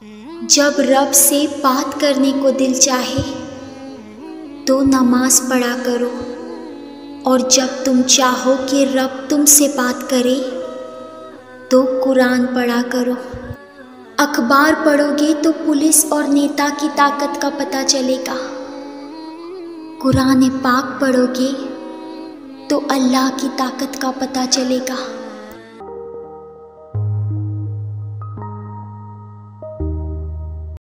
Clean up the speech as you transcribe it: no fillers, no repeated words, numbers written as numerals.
जब रब से बात करने को दिल चाहे तो नमाज पढ़ा करो, और जब तुम चाहो कि रब तुमसे बात करे तो कुरान पढ़ा करो। अखबार पढ़ोगे तो पुलिस और नेता की ताकत का पता चलेगा। कुरान पाक पढ़ोगे तो अल्लाह की ताकत का पता चलेगा।